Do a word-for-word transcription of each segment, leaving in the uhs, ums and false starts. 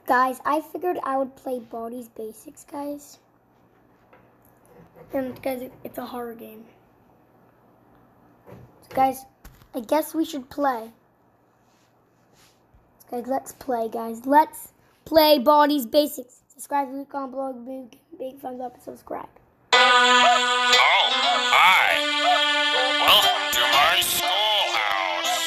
Guys, I figured I would play Baldi's Basics, guys. And guys, it's a horror game. So guys, I guess we should play. So guys, let's play, guys. Let's play Baldi's Basics. Subscribe, leave, comment below, big, big thumbs up, and subscribe. Oh, hi. Welcome to my schoolhouse.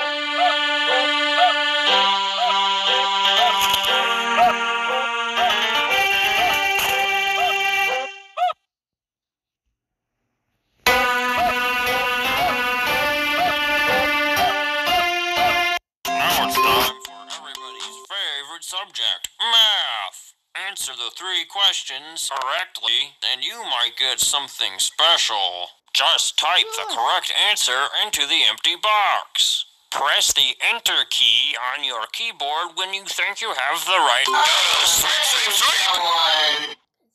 Now it's time for everybody's favorite subject, math. Answer the three questions correctly, and you might get something special. Just type the correct answer into the empty box. Press the Enter key on your keyboard when you think you have the right answer. Sweet, sweet, sweet.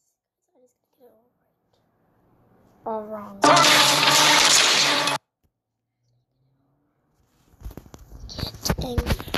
All wrong. Dang.